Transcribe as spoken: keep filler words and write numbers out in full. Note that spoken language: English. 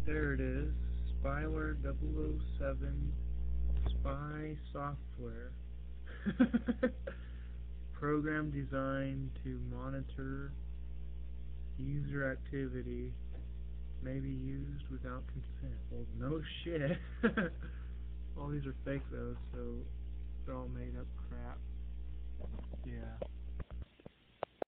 There it is. Spyware double oh seven spy software. Program designed to monitor user activity, may be used without consent. Well, no shit. All these are fake though, so they're all made up crap. Yeah.